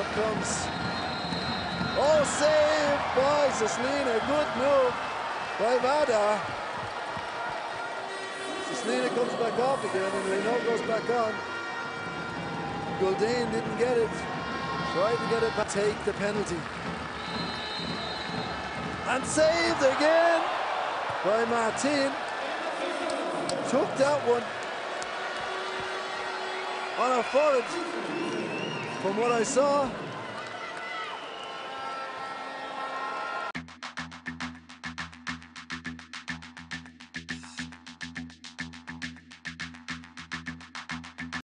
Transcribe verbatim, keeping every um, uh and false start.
comes. Oh, save by Suslina. Good move by Vardar. Suslina comes back off again, and Renault goes back on. Gouldin didn't get it. Tried to get it back. Take the penalty. And saved again by Martin. Took that one on a forward. From what I saw,